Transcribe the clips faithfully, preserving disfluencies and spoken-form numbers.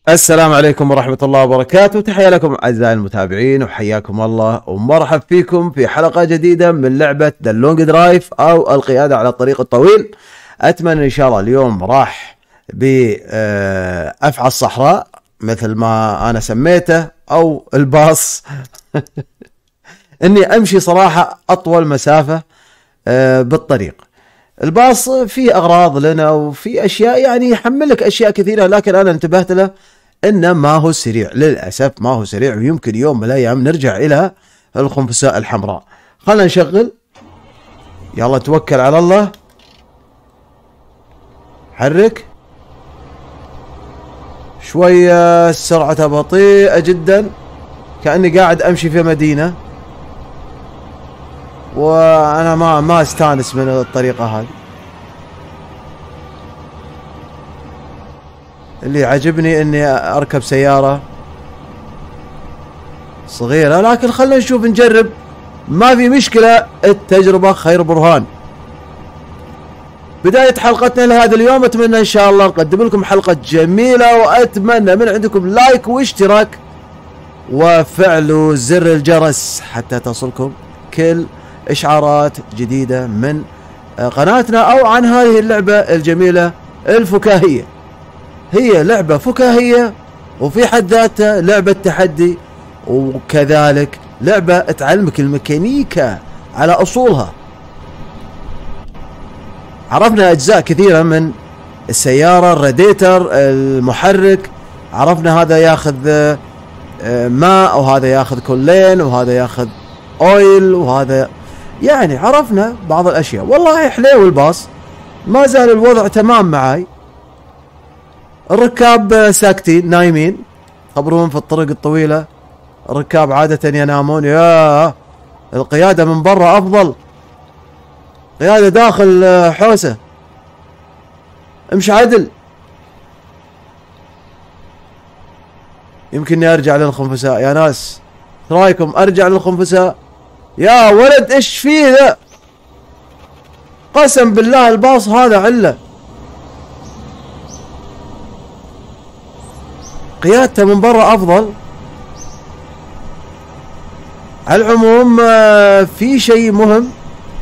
السلام عليكم ورحمة الله وبركاته. تحية لكم أعزائي المتابعين وحياكم الله ومرحب فيكم في حلقة جديدة من لعبة ذا لونج درايف أو القيادة على الطريق الطويل. أتمنى إن شاء الله اليوم راح بأفعى الصحراء مثل ما أنا سميته أو الباص إني أمشي صراحة أطول مسافة بالطريق. الباص فيه أغراض لنا وفي أشياء يعني يحملك أشياء كثيرة، لكن أنا انتبهت له إنه ما هو سريع، للأسف ما هو سريع، ويمكن يوم من الأيام نرجع إلى الخنفساء الحمراء. خلنا نشغل، يلا توكل على الله، حرك شوية، سرعته بطيئة جدا كأني قاعد أمشي في مدينة، وانا ما ما استانس من الطريقة هذه. اللي عجبني اني اركب سيارة صغيرة، لكن خلنا نشوف نجرب، ما في مشكلة، التجربة خير برهان. بداية حلقتنا لهذا اليوم، اتمنى ان شاء الله نقدم لكم حلقة جميلة، واتمنى من عندكم لايك واشتراك وفعلوا زر الجرس حتى تصلكم كل إشعارات جديدة من قناتنا أو عن هذه اللعبة الجميلة الفكاهية. هي لعبة فكاهية وفي حد ذاتها لعبة تحدي، وكذلك لعبة تعلمك الميكانيكا على أصولها. عرفنا أجزاء كثيرة من السيارة، الراديتر، المحرك، عرفنا هذا ياخذ ماء وهذا ياخذ كولين وهذا ياخذ أويل وهذا، يعني عرفنا بعض الأشياء. والله حليو الباص، ما زال الوضع تمام معاي. الركاب ساكتين نايمين، خبرون في الطرق الطويلة الركاب عادة ينامون. يا القيادة من برا أفضل، قيادة داخل حوسة، امشي عدل. يمكنني أرجع للخنفساء يا ناس، رايكم أرجع للخنفساء؟ يا ولد ايش فيه ذا؟ قسم بالله الباص هذا عله، قيادته من برا افضل. على العموم في شيء مهم،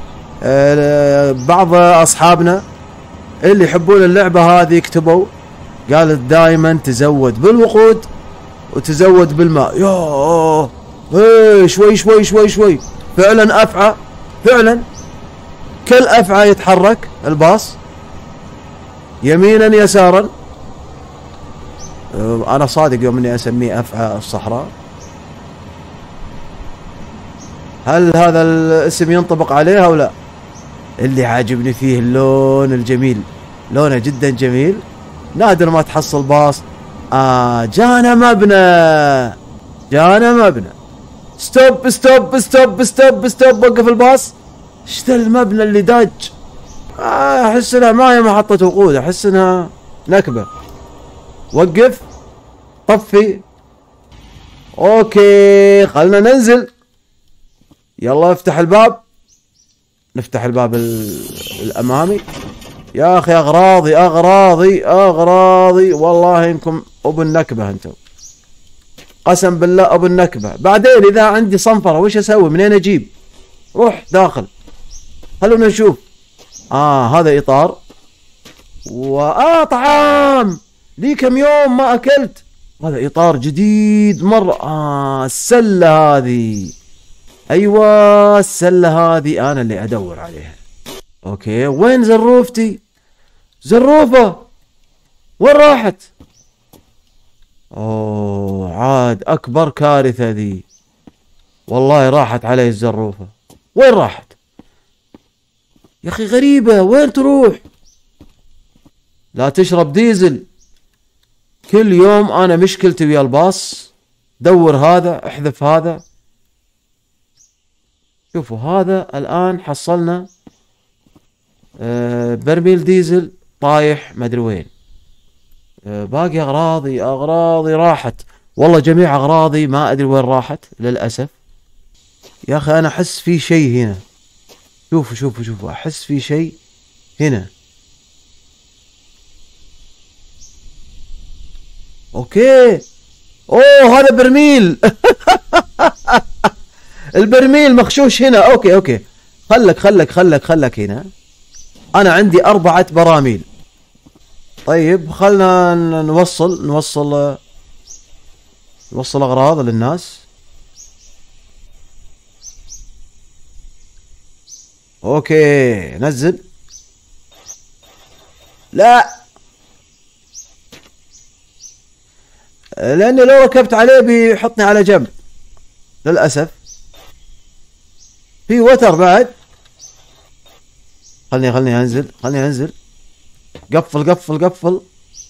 بعض اصحابنا اللي يحبون اللعبة هذه كتبوا، قالت دائما تزود بالوقود وتزود بالماء. يوه ايه شوي شوي شوي شوي، فعلا افعى، فعلا كل افعى يتحرك الباص يمينا يسارا. انا صادق يوم اني اسميه افعى الصحراء. هل هذا الاسم ينطبق عليه او لا؟ اللي عاجبني فيه اللون الجميل، لونه جدا جميل، نادر ما تحصل باص. آه جانا مبنى، جانا مبنى. ستوب ستوب ستوب ستوب ستوب، وقف الباص. ايش ذا المبنى اللي داج؟ آه احس انها ما هي محطة وقود، احس انها نكبة. وقف، طفي. اوكي خلنا ننزل، يلا افتح الباب. نفتح الباب الامامي. يا اخي اغراضي اغراضي اغراضي، والله انكم ابو النكبة انتم، قسم بالله ابو النكبة. بعدين اذا عندي صنفرة وش اسوي؟ منين اجيب؟ روح داخل، خلونا نشوف. اه هذا اطار، واه طعام، لي كم يوم ما اكلت. هذا اطار جديد مرة. اه السلة هذه، ايوه السلة هذه انا اللي ادور عليها. اوكي وين زروفتي؟ زروفة وين راحت؟ اوه عاد اكبر كارثة ذي، والله راحت علي الزروفة. وين راحت يا اخي؟ غريبة، وين تروح؟ لا تشرب ديزل. كل يوم انا مشكلتي ويا الباص، دور هذا احذف هذا. شوفوا هذا الان حصلنا آه برميل ديزل طايح مدري وين. باقي اغراضي اغراضي راحت، والله جميع اغراضي ما ادري وين راحت للاسف. يا اخي انا احس في شيء هنا، شوفوا شوفوا شوفوا، احس في شيء هنا. اوكي. اوه هذا برميل. البرميل مخشوش هنا. اوكي اوكي خلك خلك خلك خلك هنا. انا عندي اربعة براميل. طيب خلنا نوصل نوصل نوصل اغراض للناس. اوكي نزل. لا لاني لو ركبت عليه بيحطني على جنب للاسف. في وتر بعد. خلني خلني انزل خلني انزل. قفل قفل قفل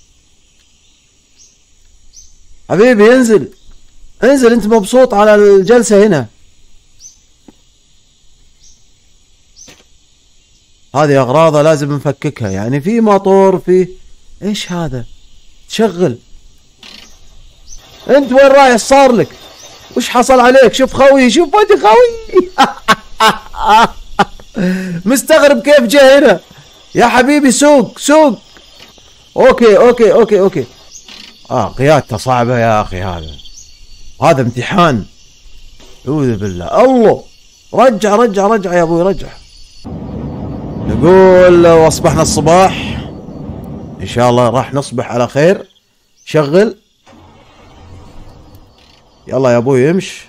حبيبي انزل انزل. انت مبسوط على الجلسة هنا. هذه اغراضها لازم نفككها. يعني في موتور في ايش هذا تشغل. انت وين رايح صار لك؟ وش حصل عليك؟ شوف خوي شوف ودي خوي. مستغرب كيف جاء هنا. يا حبيبي سوق سوق. اوكي اوكي اوكي اوكي. اه قيادته صعبة يا اخي. هذا هذا امتحان. اعوذ بالله. الله رجع رجع رجع يا ابوي رجع. نقول واصبحنا الصباح ان شاء الله راح نصبح على خير. شغل. يلا يا ابوي امش.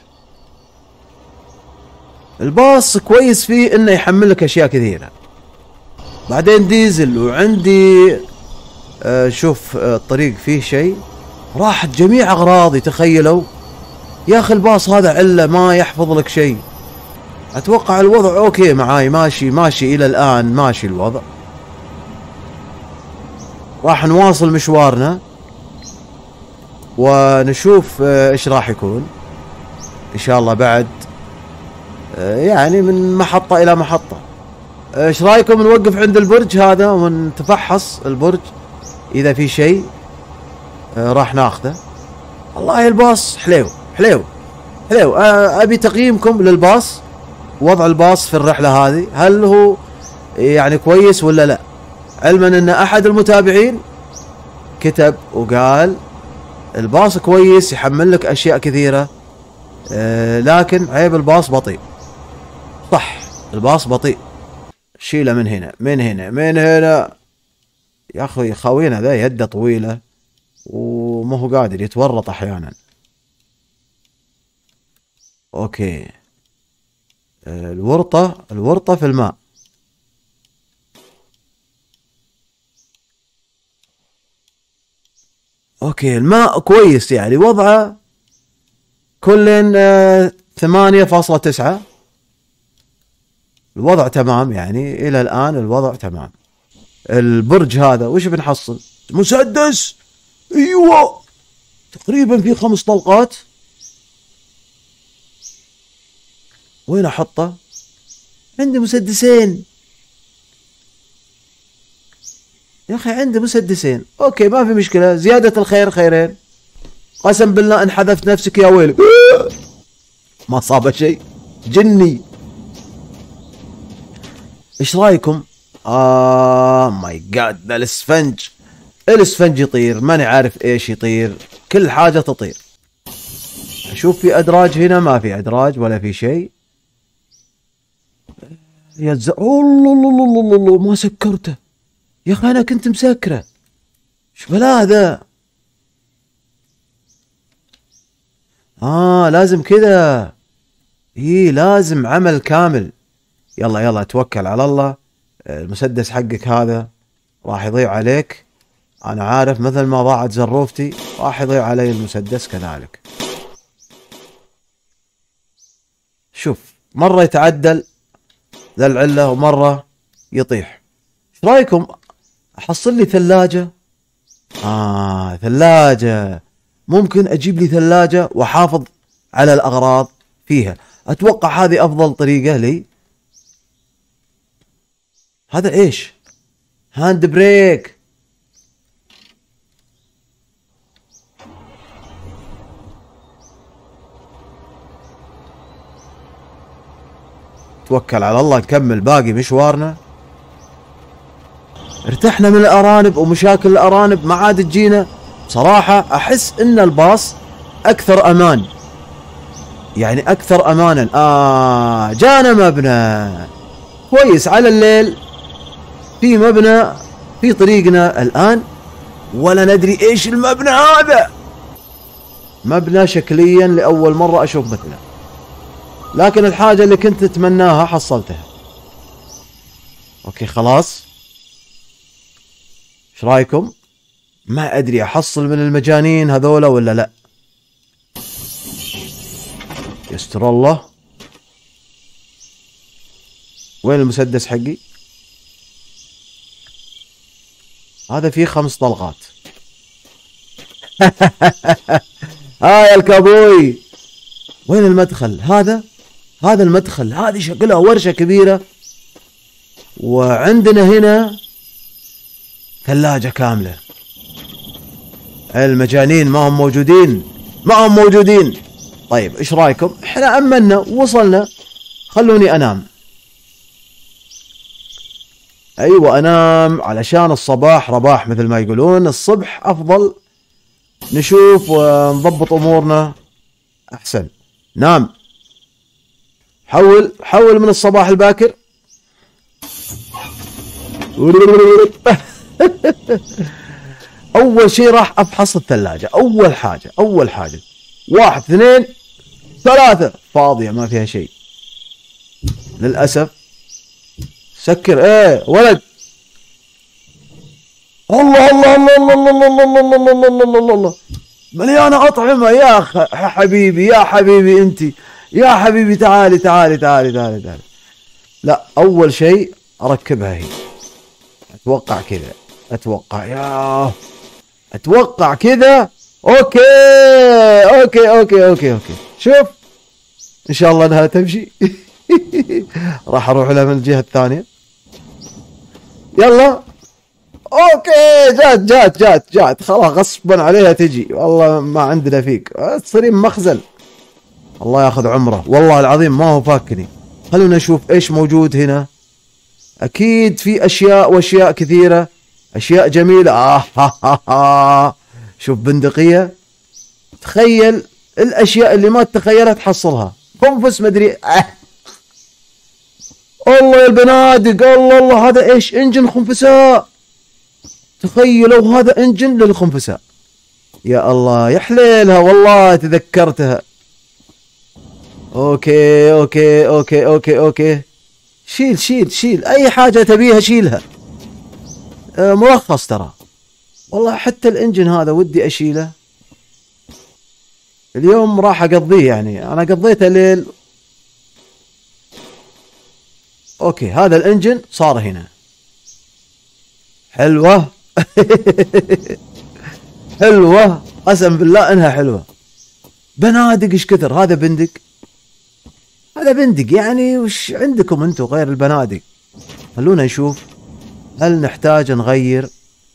الباص كويس فيه انه يحمل لك اشياء كثيرة. بعدين ديزل وعندي آه شوف آه الطريق فيه شيء. راحت جميع اغراضي تخيلوا. يا اخي الباص هذا عله ما يحفظ لك شيء. اتوقع الوضع اوكي معاي ماشي ماشي الى الان ماشي الوضع. راح نواصل مشوارنا ونشوف آه ايش راح يكون ان شاء الله بعد. آه يعني من محطة الى محطة. ايش رايكم نوقف عند البرج هذا ونتفحص البرج اذا في شيء آه راح ناخذه. والله الباص حليو حليو حليو. آه ابي تقييمكم للباص. وضع الباص في الرحلة هذه هل هو يعني كويس ولا لا؟ علما ان احد المتابعين كتب وقال الباص كويس يحمل لك اشياء كثيرة آه لكن عيب الباص بطيء. صح الباص بطيء. شيله من هنا من هنا من هنا. يا اخي خوينا ذا يده طويلة وما هو قادر يتورط احيانا. اوكي الورطة الورطة في الماء. اوكي الماء كويس يعني وضعه كل ثمانية فاصلة تسعة. الوضع تمام يعني الى الان الوضع تمام. البرج هذا وش بنحصل؟ مسدس. ايوه تقريبا في خمس طلقات. وين احطه؟ عندي مسدسين يا اخي عندي مسدسين. اوكي ما في مشكلة. زيادة الخير خيرين. قسم بالله ان حذفت نفسك يا ويلك. ما صاب شيء. جني. ايش رايكم؟ آه ماي جاد ذا الاسفنج. الاسفنج يطير ماني عارف ايش يطير. كل حاجة تطير. اشوف في ادراج هنا ما في ادراج ولا في شيء. يا ز... الله الله الله الله ما سكرته يا اخي. انا كنت مسكره. ايش بلا ذا؟ اه لازم كذا. ايه لازم عمل كامل. يلا يلا توكل على الله. المسدس حقك هذا راح يضيع عليك. انا عارف مثل ما ضاعت زروفتي راح يضيع علي المسدس كذلك. شوف مرة يتعدل ذا العلة ومرة يطيح. ايش رايكم احصل لي ثلاجة؟ اه ثلاجة. ممكن اجيب لي ثلاجة واحافظ على الاغراض فيها. اتوقع هذه افضل طريقة لي. هذا ايش؟ هاند بريك. توكل على الله نكمل باقي مشوارنا. ارتحنا من الارانب ومشاكل الارانب ما عاد تجينا بصراحة احس ان الباص اكثر امان، يعني اكثر امانا. اه جانا مبنى كويس على الليل، في مبنى في طريقنا الان، ولا ندري ايش المبنى هذا. مبنى شكليا لاول مرة اشوف مثله، لكن الحاجة اللي كنت اتمناها حصلتها. اوكي خلاص، ايش رايكم؟ ما ادري احصل من المجانين هذولا ولا لا. يستر الله. وين المسدس حقي؟ هذا فيه خمس طلقات. هاي الكابوي. وين المدخل؟ هذا هذا المدخل. هذه شكلها ورشة كبيرة، وعندنا هنا ثلاجة كاملة. المجانين ما هم موجودين، ما هم موجودين. طيب ايش رايكم؟ احنا امنا ووصلنا، خلوني انام. ايوه انام، علشان الصباح رباح مثل ما يقولون، الصبح افضل نشوف ونضبط امورنا احسن. نام، حول حول من الصباح الباكر. اول شيء راح افحص الثلاجة. اول حاجة اول حاجة واحد اثنين ثلاثة، فاضية ما فيها شيء للأسف. سكر ايه ولد. الله الله الله الله الله الله الله الله الله الله الله، مليانة أطعمة يا أخ حبيبي، يا حبيبي أنت، يا حبيبي تعالي تعالي تعالي تعالي تعالي. لا أول شيء أركبها هي. أتوقع كذا، أتوقع يا أتوقع كذا. أوكي أوكي أوكي أوكي أوكي شوف إن شاء الله أنها تمشي. راح أروح لها من الجهة الثانية. يلا اوكي، جات جات جات جات خلاص، غصبا عليها تجي. والله ما عندنا فيك، تصيرين مخزن. الله ياخذ عمره، والله العظيم ما هو فاكني. خلونا نشوف ايش موجود هنا. اكيد في اشياء واشياء كثيرة، اشياء جميلة. آه ها ها ها. شوف بندقية، تخيل الاشياء اللي ما تتخيلها تحصلها. قنفس مدري. آه. الله يا البنادق، الله الله، هذا ايش؟ انجن خنفساء. تخيلوا هذا انجن للخنفساء. يا الله يا حليلها، والله تذكرتها. اوكي اوكي اوكي اوكي اوكي شيل شيل شيل اي حاجة تبيها شيلها. آه مرخص ترى والله. حتى الانجن هذا ودي اشيله اليوم، راح اقضيه يعني، انا قضيته ليل. اوكي هذا الانجن صار هنا. حلوة. حلوة قسم بالله انها حلوة. بنادق ايش كثر. هذا بندق، هذا بندق يعني. وش عندكم انتم غير البنادق؟ خلونا نشوف هل نحتاج نغير.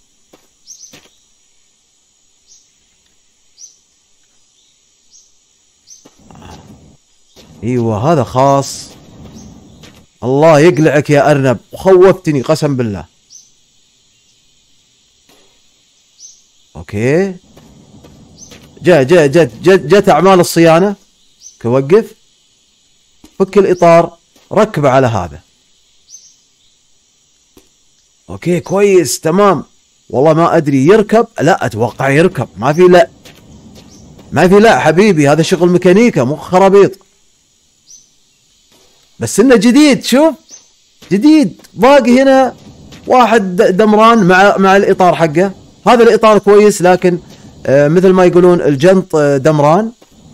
ايوه هذا خاص. الله يقلعك يا ارنب، خوفتني قسم بالله. اوكي جاء جاء جت جت جت اعمال الصيانة. توقف، فك الاطار، ركبه على هذا. اوكي كويس تمام. والله ما ادري يركب، لا اتوقع يركب، ما في لا ما في لا حبيبي، هذا شغل ميكانيكا مو خرابيط. بس انه جديد، شوف جديد. باقي هنا واحد دمران مع مع الاطار حقه. هذا الاطار كويس، لكن آه مثل ما يقولون الجنط آه دمران.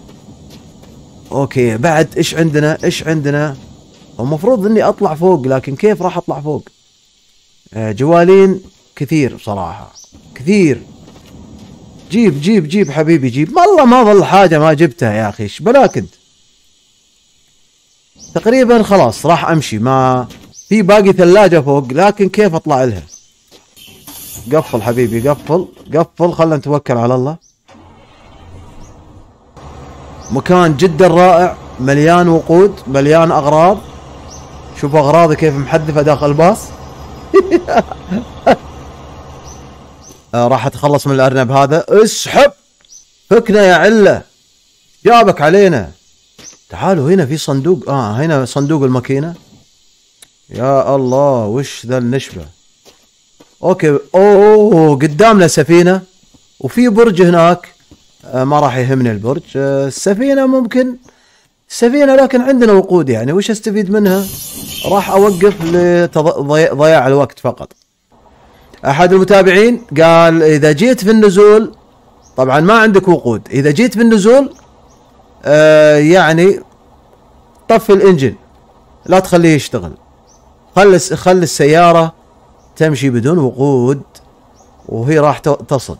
اوكي بعد ايش عندنا؟ ايش عندنا؟ المفروض اني اطلع فوق، لكن كيف راح اطلع فوق؟ آه جوالين كثير بصراحة، كثير. جيب جيب جيب حبيبي جيب. والله ما ظل حاجة ما جبتها يا اخي، ايش بلاك انت؟ تقريبا خلاص راح امشي. ما في باقي ثلاجة فوق، لكن كيف اطلع لها؟ قفل حبيبي، قفل قفل، خلنا نتوكل على الله. مكان جدا رائع، مليان وقود، مليان اغراض. شوفوا اغراضي كيف محذفة داخل الباص. آه راح اتخلص من الارنب هذا. اسحب، فكنا يا عله، جابك علينا. تعالوا هنا في صندوق، اه هنا صندوق الماكينه. يا الله وش ذا النشبه. اوكي، اوه قدامنا سفينه وفي برج هناك. آه ما راح يهمني البرج. آه السفينه ممكن سفينه، لكن عندنا وقود، يعني وش استفيد منها؟ راح اوقف لضياع الوقت فقط. احد المتابعين قال اذا جيت في النزول، طبعا ما عندك وقود، اذا جيت في النزول آه يعني طفي الانجن، لا تخليه يشتغل، خلي خلي السيارة تمشي بدون وقود وهي راح تصل.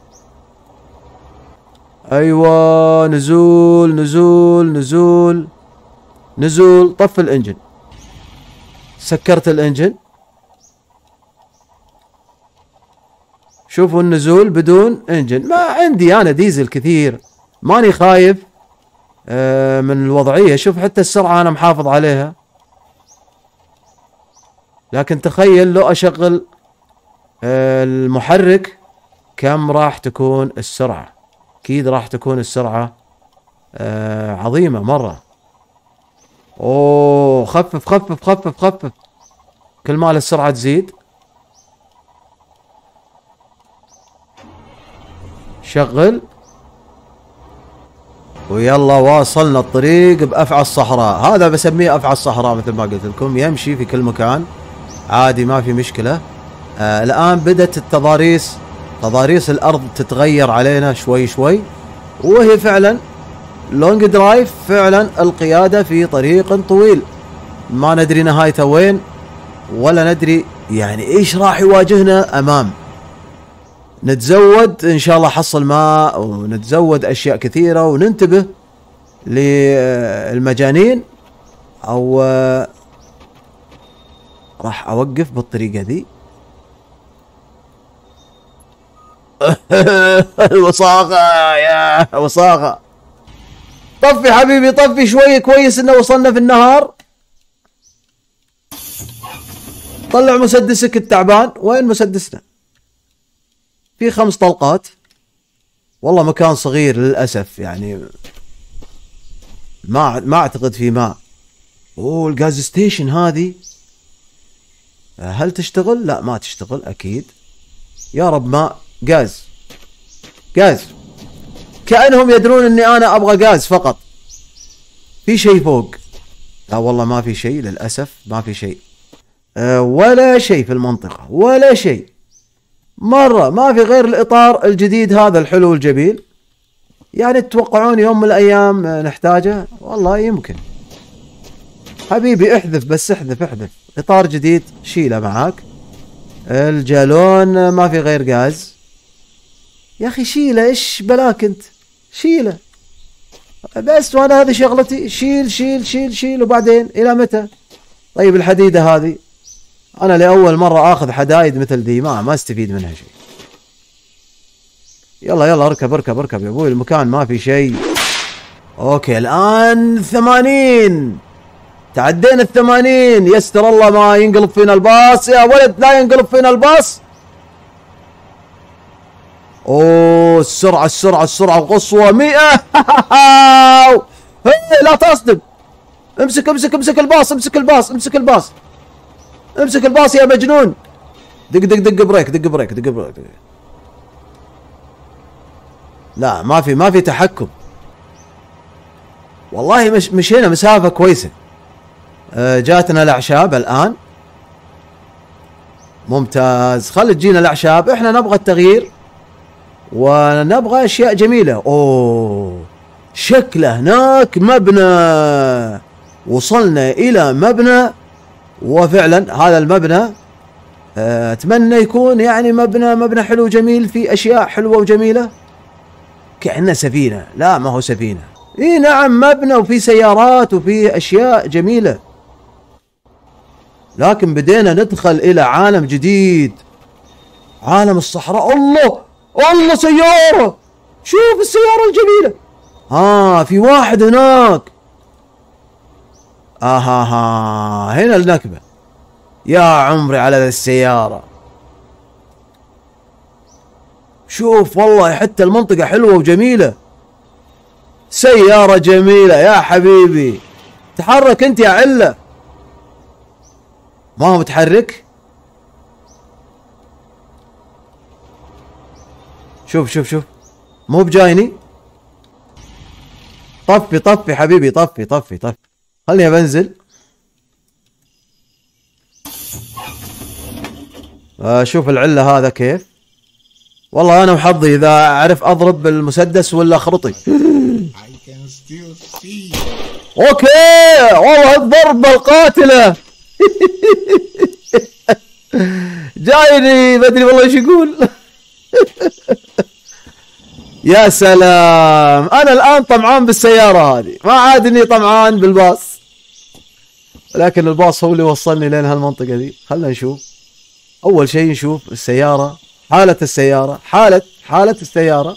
ايوه نزول نزول نزول نزول. طفي الانجن. سكرت الانجن. شوفوا النزول بدون انجن. ما عندي انا ديزل كثير، ماني خايف آه من الوضعية. شوف حتى السرعة انا محافظ عليها. لكن تخيل لو اشغل آه المحرك كم راح تكون السرعة. اكيد راح تكون السرعة آه عظيمة مرة. اوه خفف خفف خفف خفف. كل ما السرعة تزيد. شغل. ويلا واصلنا الطريق بأفعى الصحراء. هذا بسميه أفعى الصحراء مثل ما قلت لكم، يمشي في كل مكان عادي ما في مشكلة. آه الآن بدأت التضاريس، تضاريس الأرض تتغير علينا شوي شوي، وهي فعلا لونج درايف، فعلا القيادة في طريق طويل ما ندري نهايته وين، ولا ندري يعني ايش راح يواجهنا امام. نتزود ان شاء الله حصل ماء، ونتزود اشياء كثيرة، وننتبه للمجانين. او راح اوقف بالطريقة ذي. الوصاخة يا وصاخة. طفي حبيبي طفي شوي، كويس انه وصلنا في النهار. طلع مسدسك التعبان. وين مسدسنا؟ في خمس طلقات. والله مكان صغير للأسف، يعني ما ما اعتقد في ماء. اوه الغاز ستيشن هذه هل تشتغل؟ لا ما تشتغل اكيد. يا رب ماء. غاز غاز. كأنهم يدرون اني انا ابغى غاز فقط. في شيء فوق؟ لا والله ما في شيء للأسف، ما في شيء أه ولا شيء في المنطقة، ولا شيء مرة. ما في غير الإطار الجديد هذا الحلو والجميل. يعني تتوقعون يوم من الأيام نحتاجه؟ والله يمكن. حبيبي احذف بس، احذف احذف. إطار جديد شيله معاك. الجالون ما في غير غاز. يا أخي شيله، إيش بلاك أنت؟ شيله بس، وأنا هذه شغلتي. شيل شيل شيل شيل. وبعدين إلى متى؟ طيب الحديدة هذه أنا لأول مرة آخذ حدايد مثل ذي، ما ما استفيد منها شيء. يلا يلا اركب اركب اركب يا أبوي، المكان ما في شيء. أوكي الآن ثمانين. تعدينا الثمانين. يستر الله ما ينقلب فينا الباص يا ولد، لا ينقلب فينا الباص. اوه السرعة السرعة السرعة قصوى مئة. لا تصدم. امسك امسك امسك الباص، امسك الباص امسك الباص امسك الباص يا مجنون. دق دق دق بريك دق بريك دق بريك. لا ما في ما في تحكم. والله مش مشينا مسافة كويسة. آه جاتنا الأعشاب الآن. ممتاز. خلي تجينا الأعشاب، احنا نبغى التغيير ونبغى أشياء جميلة. أوه شكله هناك مبنى. وصلنا إلى مبنى، وفعلا هذا المبنى أتمنى يكون يعني مبنى مبنى حلو جميل، في أشياء حلوة وجميلة. كأنه سفينة. لا ما هو سفينة. إيه نعم مبنى، وفي سيارات وفي أشياء جميلة. لكن بدينا ندخل إلى عالم جديد، عالم الصحراء. الله الله سيارة. شوف السيارة الجميلة. آه في واحد هناك. آها ها هنا النكبة. يا عمري على السيارة. شوف والله حتى المنطقة حلوة وجميلة. سيارة جميلة يا حبيبي. تحرك انت يا علة. ما هو متحرك. شوف شوف شوف مو بجايني. طفي طفي حبيبي طفي طفي طفي. خليني بنزل. اشوف العلة هذا كيف. والله انا وحظي اذا اعرف اضرب بالمسدس ولا خرطي. اوكي والله الضربة القاتلة. جايني ما ادري والله ايش يقول. يا سلام. انا الان طمعان بالسيارة هذه، ما عاد اني طمعان بالباص، لكن الباص هو اللي وصلني لين هالمنطقة دي. خلنا نشوف. اول شيء نشوف السيارة، حالة السيارة، حالة حالة السيارة.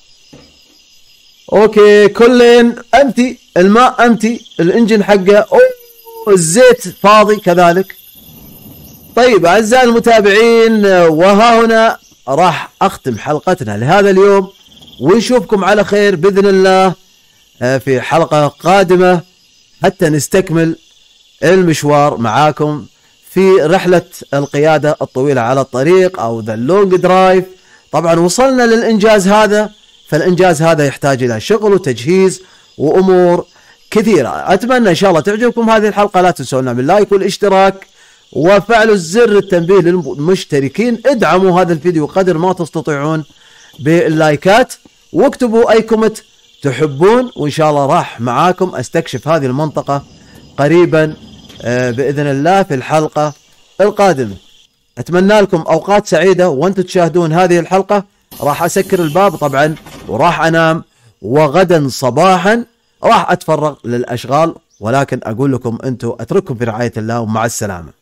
اوكي كلين امتي، الماء امتي، الانجن حقه، اوه الزيت فاضي كذلك. طيب اعزائي المتابعين، وها هنا راح اختم حلقتنا لهذا اليوم، ونشوفكم على خير باذن الله في حلقة قادمة حتى نستكمل المشوار معاكم في رحلة القيادة الطويلة على الطريق او ذا لونج درايف. طبعا وصلنا للانجاز هذا، فالانجاز هذا يحتاج الى شغل وتجهيز وامور كثيرة. اتمنى ان شاء الله تعجبكم هذه الحلقة. لا تنسونا باللايك والاشتراك وفعلوا زر التنبيه للمشتركين. ادعموا هذا الفيديو قدر ما تستطيعون باللايكات، واكتبوا اي كومنت تحبون، وان شاء الله راح معاكم استكشف هذه المنطقة قريبا باذن الله في الحلقة القادمة. اتمنى لكم اوقات سعيدة وانتم تشاهدون هذه الحلقة. راح اسكر الباب طبعا وراح انام، وغدا صباحا راح اتفرغ للاشغال، ولكن اقول لكم انتم اترككم في رعاية الله ومع السلامة.